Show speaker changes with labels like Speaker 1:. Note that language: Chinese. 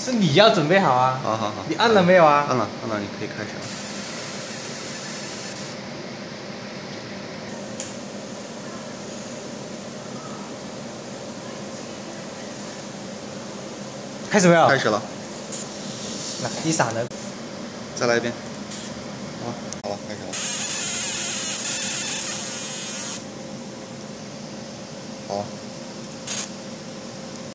Speaker 1: 是你要准备好啊。
Speaker 2: 好好好。
Speaker 1: 你按了没有啊？
Speaker 2: 按了，你可以开始了。
Speaker 1: 开始没有？
Speaker 2: 开始了。
Speaker 1: 那一闪的。
Speaker 2: 再来一遍。好了，开始了。好。